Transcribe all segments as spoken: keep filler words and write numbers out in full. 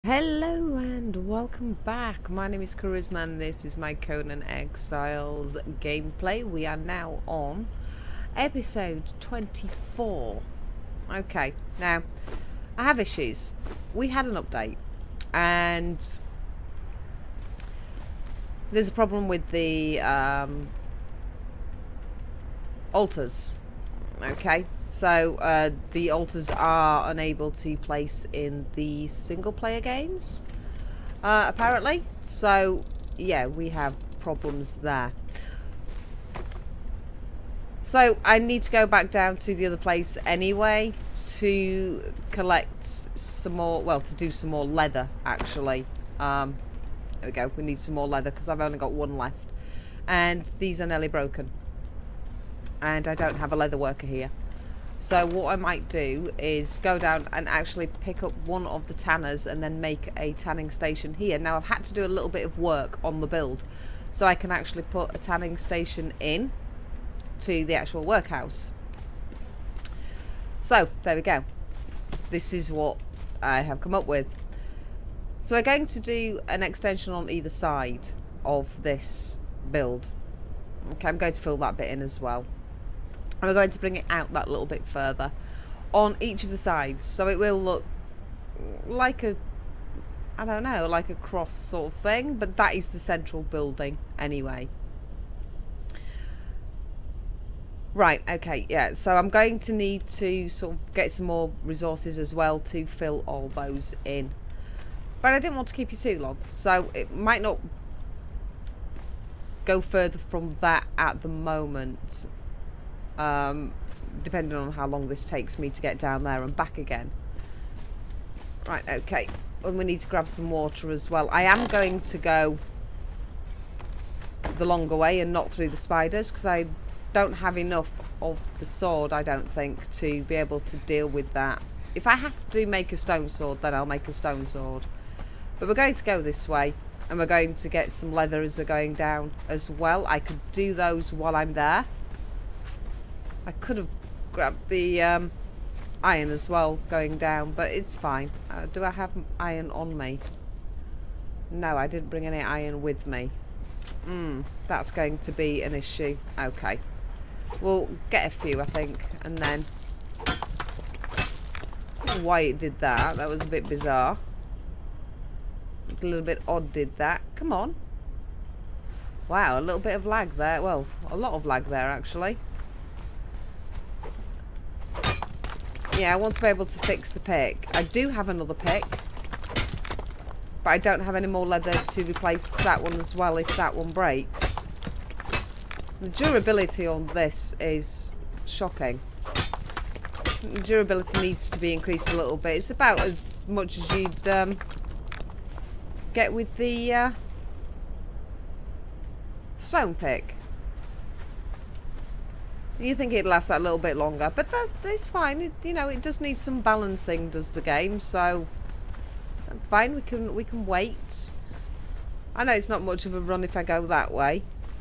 Hello and welcome back. My name is Charisma and this is my Conan Exiles gameplay. We are now on episode twenty-four. Okay, now I have issues. We had an update and there's a problem with the um, altars. Okay, so uh, the altars are unable to place in the single player games, uh, apparently. So yeah, we have problems there. So I need to go back down to the other place anyway to collect some more, well, to do some more leather actually. Um, there we go, we need some more leather because I've only got one left. And these are nearly broken. And I don't have a leather worker here. So what I might do is go down and actually pick up one of the tanners and then make a tanning station here. Now I've had to do a little bit of work on the build so I can actually put a tanning station in to the actual workhouse. So there we go. This is what I have come up with. So we're going to do an extension on either side of this build. Okay, I'm going to fill that bit in as well. And we're going to bring it out that little bit further on each of the sides, so it will look like a, I don't know, like a cross sort of thing, but that is the central building anyway. Right, okay, yeah, so I'm going to need to sort of get some more resources as well to fill all those in. But I didn't want to keep you too long, so it might not go further from that at the moment. Um, depending on how long this takes me to get down there and back again. Right, okay. And we need to grab some water as well. I am going to go the longer way and not through the spiders because I don't have enough of the sword, I don't think, to be able to deal with that. If I have to make a stone sword, then I'll make a stone sword. But we're going to go this way and we're going to get some leather as we're going down as well. I could do those while I'm there. I could have grabbed the um, iron as well going down, but it's fine. Uh, do I have iron on me? No, I didn't bring any iron with me. Mm, that's going to be an issue. Okay. We'll get a few, I think, and then... I don't know why it did that. That was a bit bizarre. A little bit odd did that. Come on. Wow, a little bit of lag there. Well, a lot of lag there, actually. Yeah, I want to be able to fix the pick. I do have another pick, but I don't have any more leather to replace that one as well if that one breaks. The durability on this is shocking. The durability needs to be increased a little bit. It's about as much as you'd um, get with the uh, stone pick. You think it'd last that little bit longer, but that's, that's fine. It, you know, it does need some balancing, does the game? So fine, we can we can wait. I know it's not much of a run if I go that way,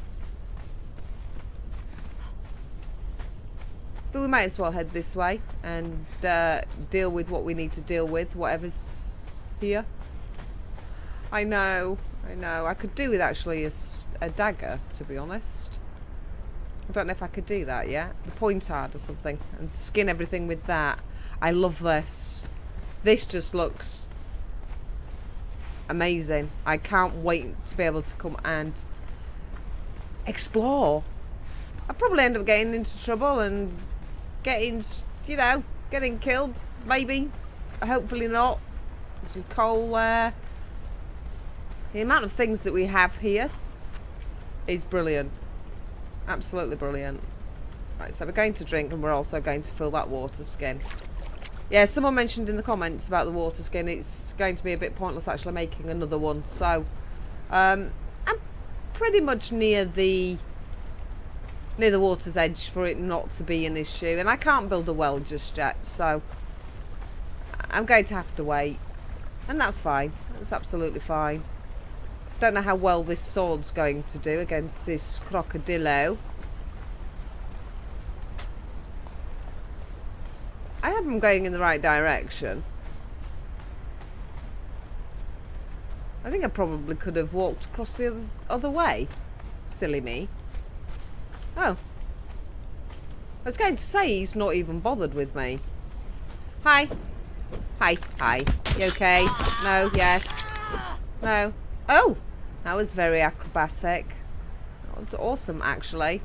but we might as well head this way and uh, deal with what we need to deal with, whatever's here. I know, I know. I could do with actually a, a dagger, to be honest. I don't know if I could do that yet. The pointard or something. And skin everything with that. I love this. This just looks amazing. I can't wait to be able to come and explore. I'll probably end up getting into trouble and getting, you know, getting killed. Maybe. Hopefully not. Some coal there. The amount of things that we have here is brilliant. Absolutely brilliant. Right, so we're going to drink and we're also going to fill that water skin. Yeah, someone mentioned in the comments about the water skin. It's going to be a bit pointless actually making another one. So, um, I'm pretty much near the near the water's edge for it not to be an issue. And I can't build a well just yet, so I'm going to have to wait. And that's fine. That's absolutely fine. Don't know how well this sword's going to do against this crocodile. I hope I'm going in the right direction. I think I probably could have walked across the other, other way. Silly me. Oh. I was going to say he's not even bothered with me. Hi. Hi. Hi. You okay? No. Yes. No. Oh! That was very acrobatic. That was awesome, actually.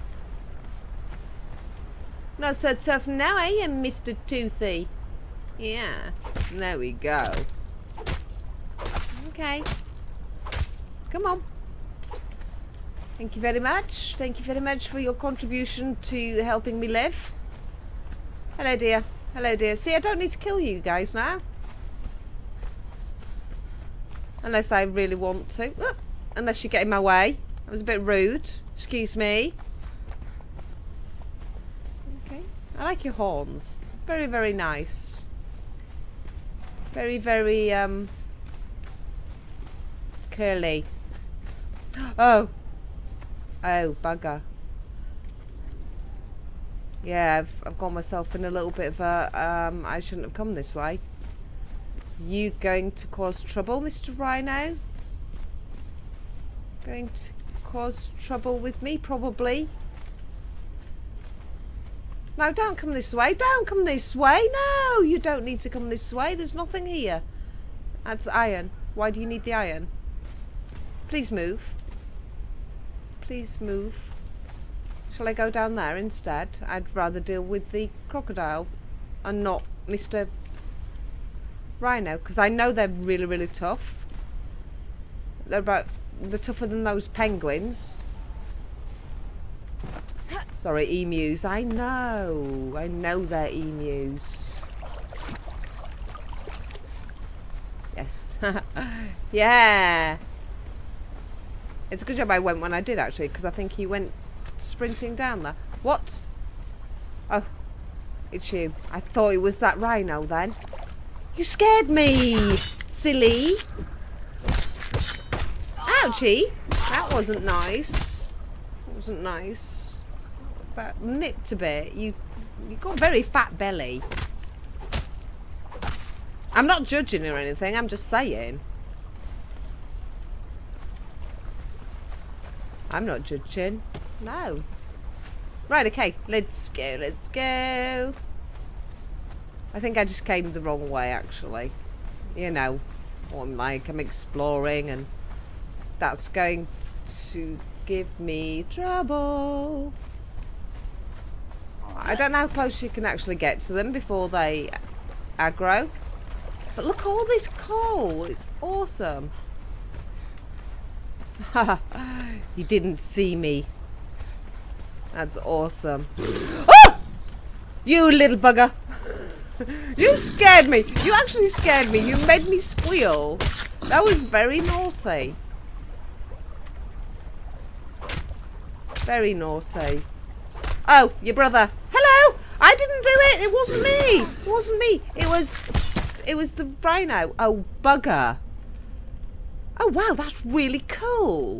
Not so tough now, are you, Mister Toothy? Yeah. There we go. Okay. Come on. Thank you very much. Thank you very much for your contribution to helping me live. Hello, dear. Hello, dear. See, I don't need to kill you guys now. Unless I really want to. Uh, unless you get in my way. That was a bit rude. Excuse me. Okay. I like your horns. Very, very nice. Very, very, um... curly. Oh. Oh, bugger. Yeah, I've, I've got myself in a little bit of a... Um, I shouldn't have come this way. You going to cause trouble, Mister Rhino? Going to cause trouble with me, probably. No, don't come this way. Don't come this way. No, you don't need to come this way. There's nothing here. That's iron. Why do you need the iron? Please move. Please move. Shall I go down there instead? I'd rather deal with the crocodile and not Mister Rhino, because I know they're really, really tough. They're about they're tougher than those penguins. Sorry, emus. I know. I know they're emus. Yes. Yeah. It's a good job I went when I did, actually, because I think he went sprinting down there. What? Oh, it's you. I thought it was that rhino then. You scared me, silly. Ouchie. That wasn't nice. That wasn't nice. That nipped a bit. You, you got a very fat belly. I'm not judging or anything. I'm just saying. I'm not judging. No. Right, okay. Let's go, let's go. I think I just came the wrong way, actually. You know what I'm like. I'm exploring and that's going to give me trouble. I don't know how close you can actually get to them before they aggro. But look at all this coal. It's awesome. You didn't see me. That's awesome. Oh! You little bugger. You scared me. You actually scared me. You made me squeal. That was very naughty. Very naughty. Oh, your brother. Hello. I didn't do it. It wasn't me. It wasn't me. It was, it was the rhino. Oh, bugger. Oh, wow, that's really cool.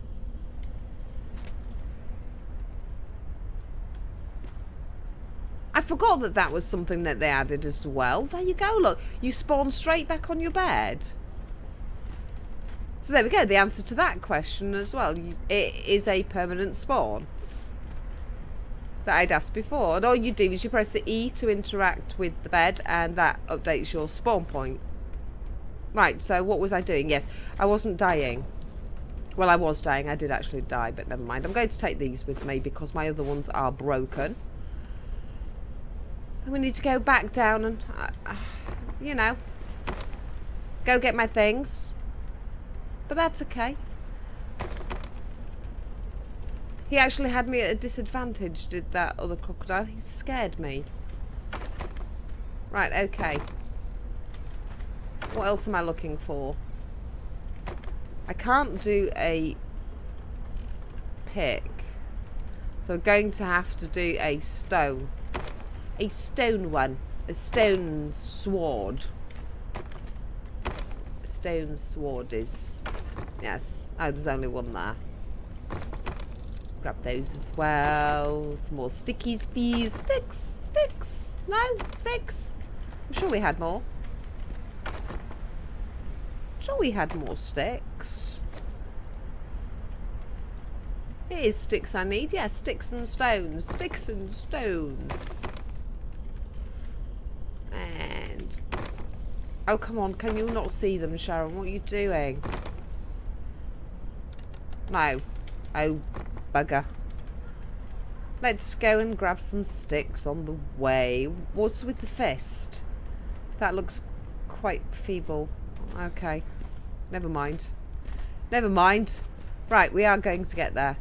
I forgot that that was something that they added as well. There you go, look. You spawn straight back on your bed. So there we go, the answer to that question as well. It is a permanent spawn that I'd asked before. And all you do is you press the E to interact with the bed and that updates your spawn point. Right, so what was I doing? Yes, I wasn't dying. Well, I was dying. I did actually die, but never mind. I'm going to take these with me because my other ones are broken. And we need to go back down and, uh, you know, go get my things. But that's okay. He actually had me at a disadvantage, did that other crocodile. He scared me. Right, okay. What else am I looking for? I can't do a pick. So I'm going to have to do a stone. A stone one. A stone sword. A stone sword is... Yes. Oh, there's only one there. Grab those as well. Some more stickies, please. Sticks. Sticks. No, sticks. I'm sure we had more. sure we had more sticks. It is sticks I need. Yes, sticks and stones. Sticks and stones. And... oh, come on. Can you not see them, Sharon? What are you doing? No. Oh, bugger. Let's go and grab some sticks on the way. What's with the fist? That looks quite feeble. Okay. Never mind. Never mind. Right, we are going to get there.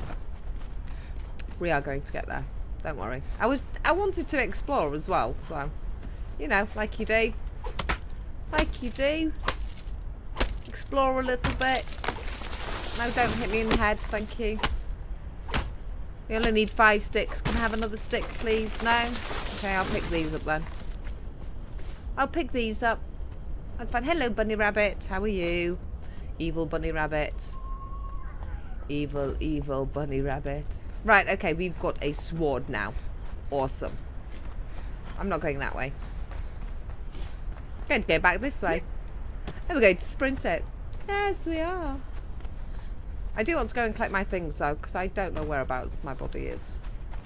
We are going to get there. Don't worry. I was I wanted to explore as well, so you know, like you do. Like you do. Explore a little bit. No, don't hit me in the head, thank you. We only need five sticks. Can I have another stick, please? No? Okay, I'll pick these up then. I'll pick these up. That's fine. Hello, bunny rabbit. How are you? Evil bunny rabbit. Evil, evil bunny rabbit. Right, okay, we've got a sword now. Awesome. I'm not going that way. I'm going to go back this way. And we're going to sprint it. Yes, we are. I do want to go and collect my things, though, because I don't know whereabouts my body is.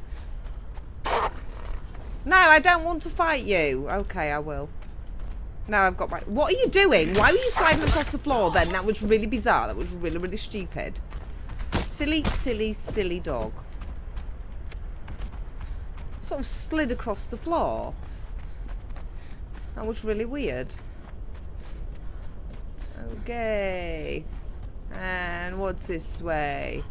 No, I don't want to fight you. Okay, I will. Now I've got my... what are you doing? Why were you sliding across the floor then? That was really bizarre. That was really, really stupid. Silly, silly, silly dog. Sort of slid across the floor. That was really weird. Okay. And what's this way?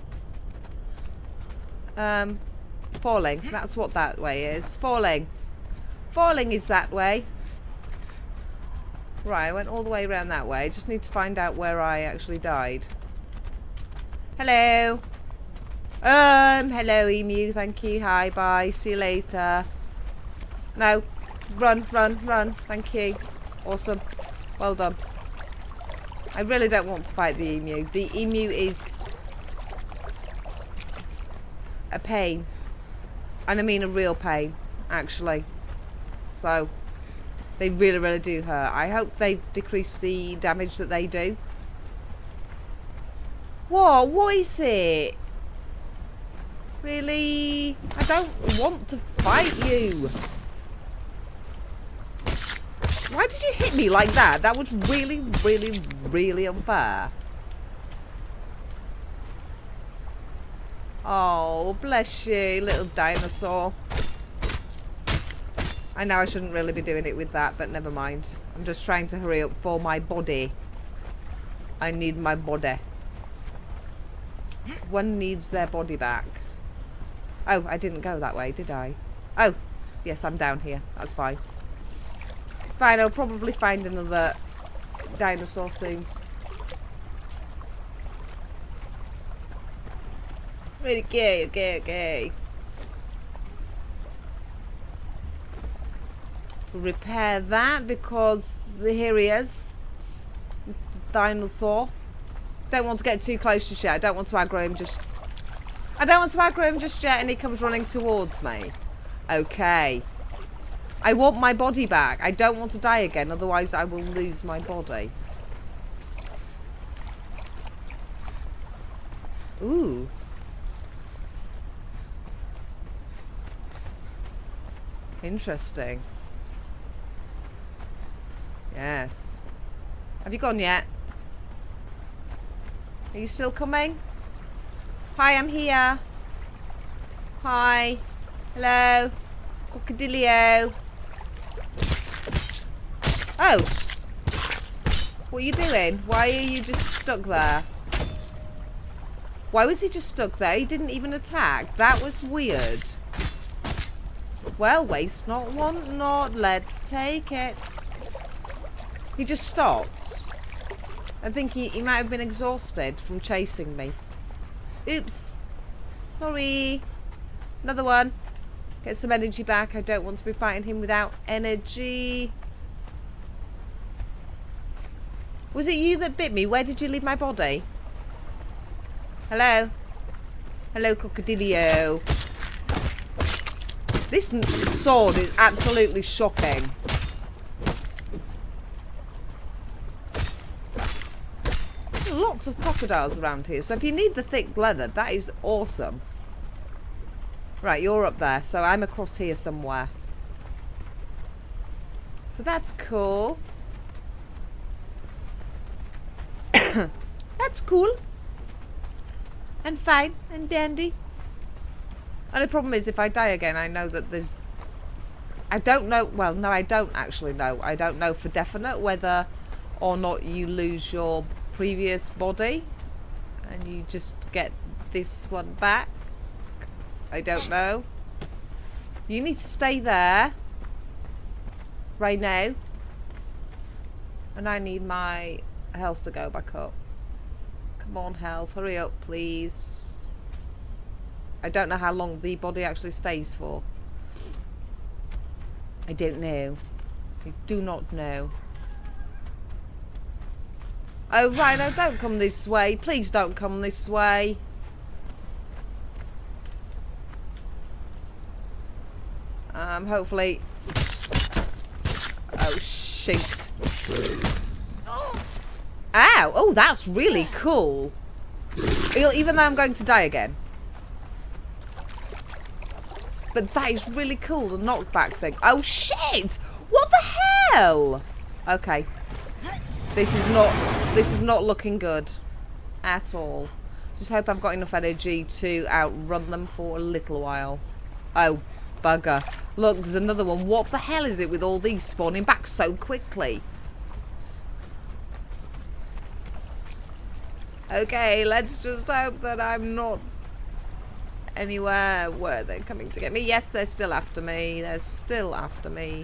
Um, falling. That's what that way is. Falling. Falling is that way. Right, I went all the way around that way. Just need to find out where I actually died. Hello. Um, hello, emu. Thank you. Hi, bye. See you later. No. Run, run, run. Thank you. Awesome. Well done. I really don't want to fight the emu. The emu is a pain. And I mean a real pain, actually. So, they really, really do hurt. I hope they've decreased the damage that they do. What? What is it? Really? I don't want to fight you. Why did you hit me like that? That was really, really, really unfair. Oh, bless you, little dinosaur. I know I shouldn't really be doing it with that, but never mind. I'm just trying to hurry up for my body. I need my body. One needs their body back. Oh, I didn't go that way, did I? Oh, yes, I'm down here. That's fine. It's fine, I'll probably find another dinosaur soon. Really okay, okay, okay. Repair that because here he is. Dinosaur. Don't want to get too close just yet. I don't want to aggro him just... I don't want to aggro him just yet and he comes running towards me. Okay. I want my body back. I don't want to die again, otherwise I will lose my body. Ooh. Interesting. Yes. Have you gone yet? Are you still coming? Hi, I'm here. Hi. Hello. Crocodilio. Oh. What are you doing? Why are you just stuck there? Why was he just stuck there? He didn't even attack. That was weird. Well, waste not, want not. Let's take it. He just stopped. I think he, he might have been exhausted from chasing me. Oops. Sorry. Another one. Get some energy back. I don't want to be fighting him without energy. Was it you that bit me? Where did you leave my body? Hello? Hello, Crocodilio. This sword is absolutely shocking. There's lots of crocodiles around here, so if you need the thick leather, that is awesome. Right, you're up there, so I'm across here somewhere. So that's cool. That's cool. And fine, and dandy. And the problem is, if I die again, I know that there's... I don't know... Well, no, I don't actually know. I don't know for definite whether or not you lose your previous body and you just get this one back. I don't know. You need to stay there right now. And I need my health to go back up. Come on, health. Hurry up, please. I don't know how long the body actually stays for. I don't know. I do not know. Oh, Rhino, don't come this way. Please don't come this way. Um, hopefully... Oh, shoot. Ow! Oh, that's really cool. Even though I'm going to die again. But that is really cool, the knockback thing. Oh, shit! What the hell? Okay. This is not... This is not looking good. At all. Just hope I've got enough energy to outrun them for a little while. Oh, bugger. Look, there's another one. What the hell is it with all these spawning back so quickly? Okay, let's just hope that I'm not anywhere where they're coming to get me. Yes, they're still after me. They're still after me.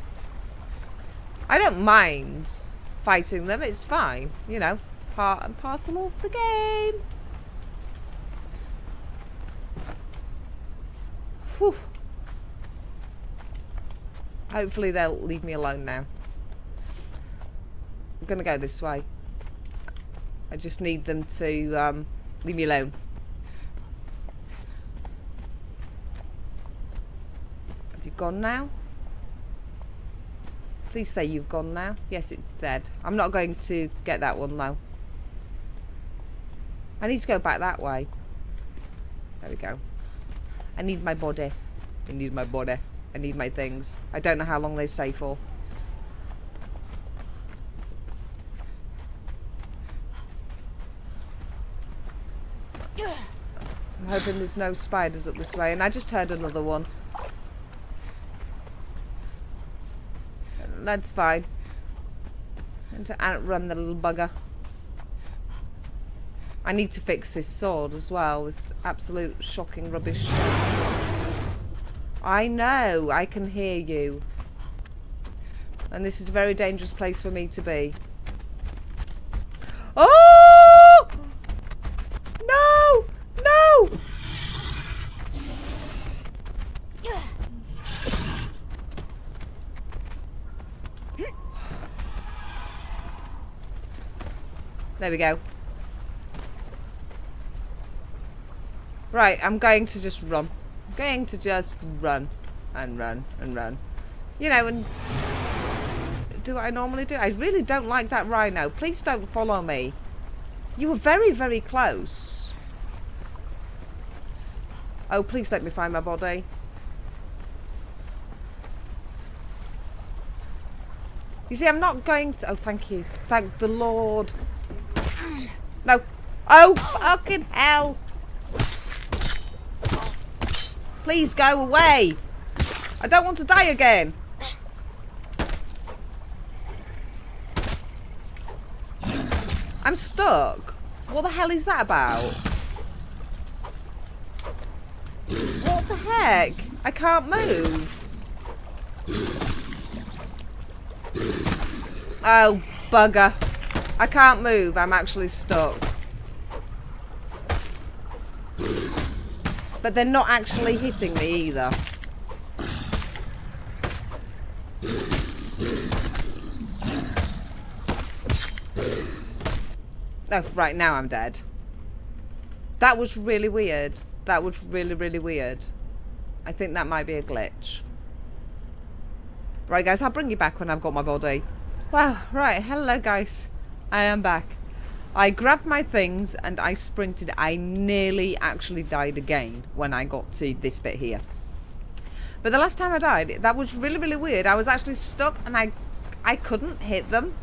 I don't mind fighting them. It's fine. You know, part and parcel of the game. Whew. Hopefully they'll leave me alone now. I'm gonna go this way. I just need them to um, leave me alone. Have you gone now? Please say you've gone now. Yes, it's dead. I'm not going to get that one though. I need to go back that way. There we go. I need my body. I need my body. I need my things. I don't know how long they stay for. I'm hoping there's no spiders up this way, and I just heard another one. That's fine. And to outrun the little bugger. I need to fix this sword as well. This absolute shocking rubbish. I know, I can hear you. And this is a very dangerous place for me to be. Oh! No! No! There we go. Right, I'm going to just run. I'm going to just run and run and run. You know, and do what I normally do. I really don't like that rhino. Please don't follow me. You were very, very close. Oh, please let me find my body. You see, I'm not going to... Oh, thank you. Thank the Lord. No. Oh, fucking hell. Please go away. I don't want to die again. I'm stuck. What the hell is that about? What the heck? I can't move. Oh, bugger. I can't move. I'm actually stuck. But they're not actually hitting me either. Oh, right, now I'm dead. That was really weird. That was really, really weird. I think that might be a glitch. Right, guys, I'll bring you back when I've got my body. Wow, right, hello, guys. I am back. I grabbed my things and I sprinted. I nearly actually died again when I got to this bit here. But the last time I died, that was really, really weird. I was actually stuck and I, I couldn't hit them.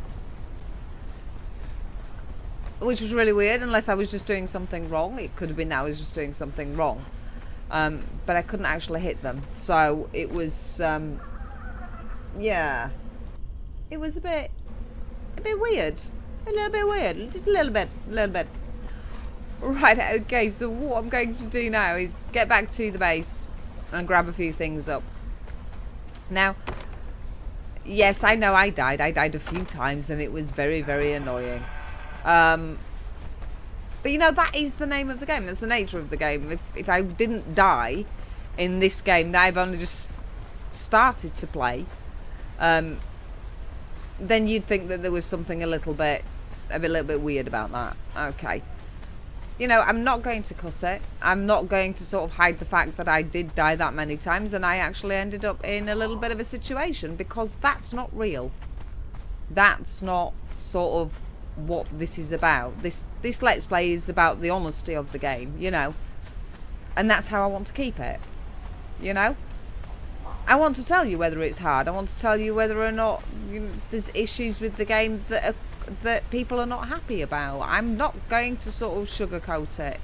Which was really weird, unless I was just doing something wrong. It could have been that I was just doing something wrong. Um, but I couldn't actually hit them. So it was, um, yeah. It was a bit, a bit weird. A little bit weird. Just a little bit, a little bit. Right, okay, so what I'm going to do now is get back to the base and grab a few things up. Now, yes, I know I died. I died a few times and it was very, very annoying. Um, but you know, that is the name of the game. That's the nature of the game. If, if I didn't die in this game that I've only just started to play, um, then you'd think that there was something a little bit, a bit, a little bit weird about that. Okay. You know, I'm not going to cut it. I'm not going to sort of hide the fact that I did die that many times and I actually ended up in a little bit of a situation, because that's not real. That's not sort of what this is about. This this Let's Play is about the honesty of the game, you know. And that's how I want to keep it, you know. I want to tell you whether it's hard. I want to tell you whether or not you know, there's issues with the game that are that people are not happy about. I'm not going to sort of sugarcoat it.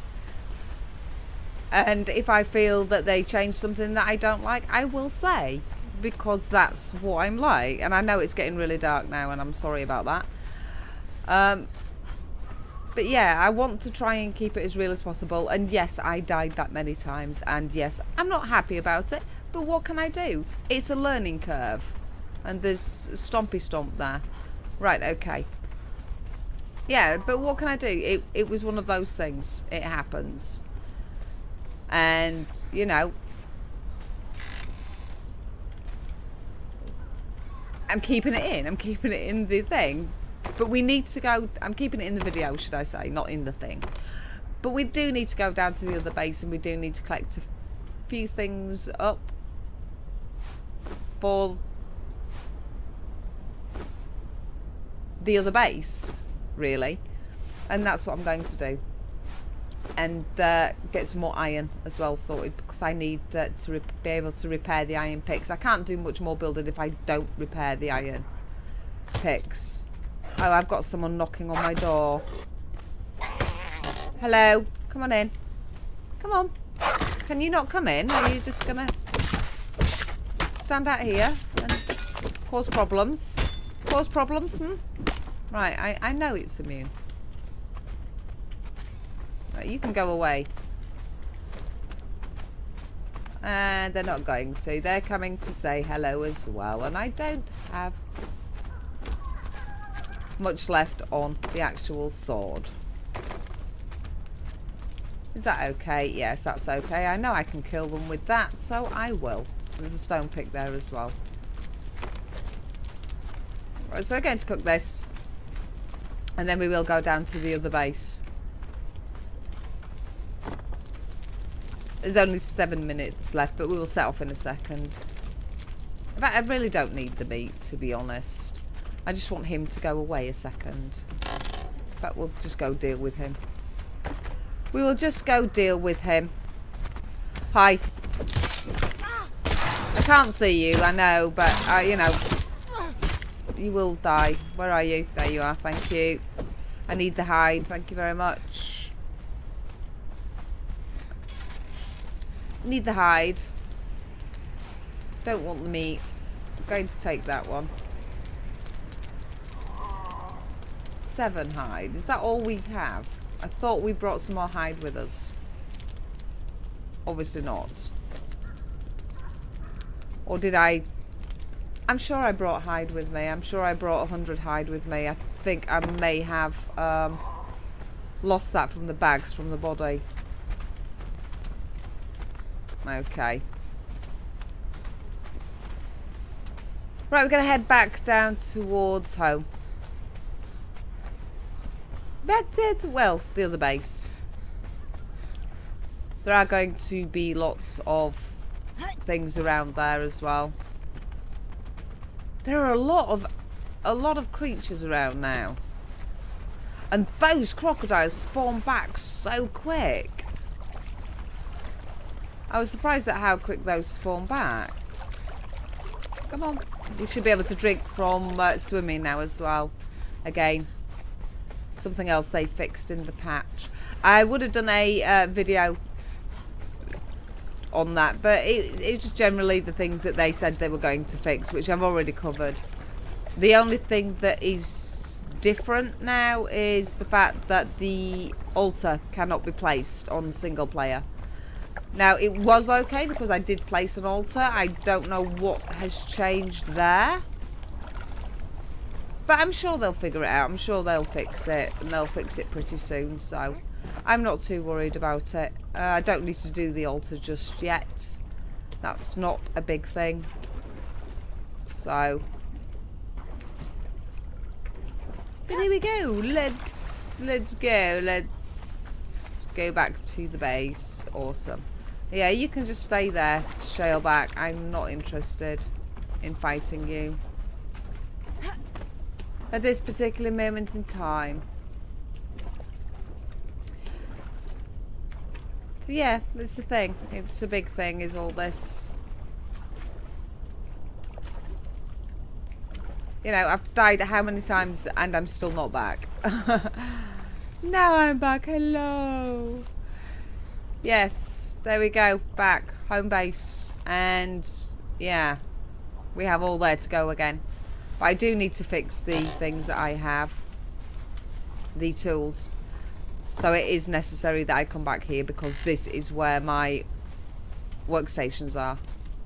And if I feel that they change something that I don't like, I will say, because that's what I'm like. And I know it's getting really dark now and I'm sorry about that. Um, but yeah, I want to try and keep it as real as possible. And yes, I died that many times. And yes, I'm not happy about it. But what can I do? It's a learning curve. And there's stompy stomp there. Right, okay. Yeah, but what can I do? It, it was one of those things. It happens. And, you know, I'm keeping it in. I'm keeping it in the thing. But we need to go... I'm keeping it in the video, should I say, not in the thing. But we do need to go down to the other base and we do need to collect a few things up for the other base. Really, and that's what I'm going to do, and uh, get some more iron as well sorted, because I need uh, to be able to repair the iron picks. I can't do much more building if I don't repair the iron picks. Oh, I've got someone knocking on my door. Hello, come on in. Come on. Can you not come in? Are you just gonna stand out here and cause problems? Cause problems, hmm? Right, I, I know it's immune. Right, you can go away. And they're not going to. They're coming to say hello as well. And I don't have much left on the actual sword. Is that okay? Yes, that's okay. I know I can kill them with that, so I will. There's a stone pick there as well. Right, so we're going to cook this. And then we will go down to the other base. There's only seven minutes left, but we will set off in a second. In fact, I really don't need the meat, to be honest. I just want him to go away a second. In fact, we'll just go deal with him. We will just go deal with him. Hi. I can't see you, I know, but, uh, you know... You will die. Where are you? There you are. Thank you. I need the hide. Thank you very much. Need the hide. Don't want the meat. I'm going to take that one. Seven hide. Is that all we have? I thought we brought some more hide with us. Obviously not. Or did I... I'm sure I brought hide with me. I'm sure I brought a hundred hide with me. I think I may have um, lost that from the bags from the body. Okay. Right, we're going to head back down towards home. Back to, well, the other base. There are going to be lots of things around there as well. There are a lot of a lot of creatures around now. And those crocodiles spawn back so quick. I was surprised at how quick those spawn back. Come on. You should be able to drink from uh, swimming now as well. Again. Something else they fixed in the patch. I would have done a uh, video on that, but it, it's just generally the things that they said they were going to fix, which I've already covered. The only thing that is different now is the fact that the altar cannot be placed on single player. Now, it was okay because I did place an altar. I don't know what has changed there. But I'm sure they'll figure it out. I'm sure they'll fix it. And they'll fix it pretty soon. So, I'm not too worried about it. Uh, I don't need to do the altar just yet. That's not a big thing. So. But here we go. Let's, let's go. Let's go back to the base. Awesome. Yeah, you can just stay there. Shale back. I'm not interested in fighting you. At this particular moment in time. So yeah, that's the thing. It's a big thing, is all this. You know, I've died how many times and I'm still not back. Now I'm back. Hello. Yes, there we go. Back. Home base. And yeah, we have all there to go again. But I do need to fix the things that I have. The tools. So it is necessary that I come back here because this is where my workstations are.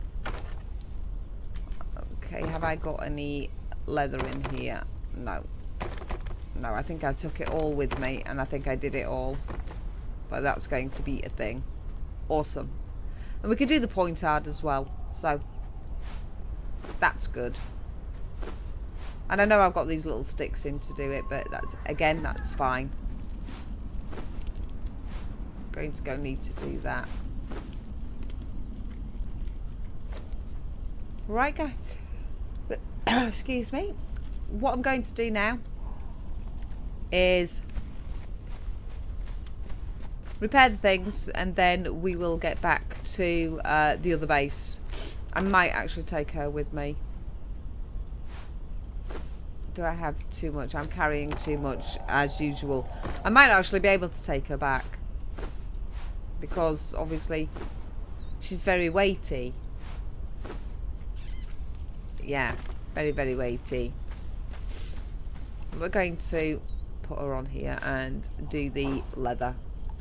Okay, have I got any leather in here? No. No, I think I took it all with me and I think I did it all. But that's going to be a thing. Awesome. And we can do the pointard as well. So, that's good. And I know I've got these little sticks in to do it, but that's, again, that's fine. Going to go need to do that. Right, guys. Excuse me. What I'm going to do now is repair the things, and then we will get back to uh, the other base. I might actually take her with me. Do I have too much? I'm carrying too much as usual. I might actually be able to take her back because obviously she's very weighty. Yeah, very, very weighty. We're going to put her on here and do the leather.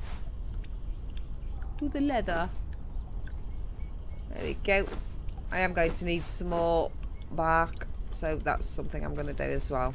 Do the leather. There we go. I am going to need some more bark. So that's something I'm going to do as well.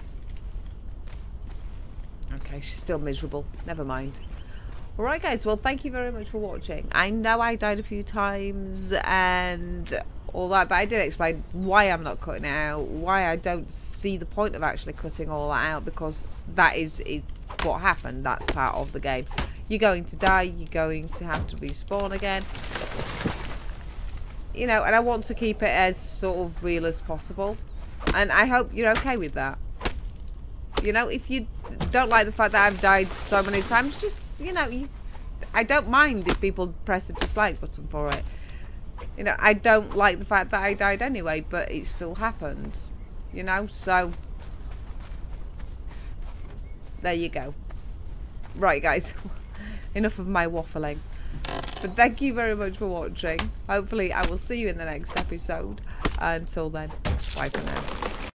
Okay, she's still miserable. Never mind. Alright guys, well thank you very much for watching. I know I died a few times and all that, but I did explain why I'm not cutting it out, why I don't see the point of actually cutting all that out, because that is, is what happened. That's part of the game. You're going to die, you're going to have to respawn again. You know, and I want to keep it as sort of real as possible. And I hope you're okay with that. You know, if you don't like the fact that I've died so many times, just, you know, you, I don't mind if people press the dislike button for it. You know, I don't like the fact that I died anyway, but it still happened. You know, so there you go. Right, guys. Enough of my waffling. But thank you very much for watching. Hopefully I will see you in the next episode. Until then, bye for now.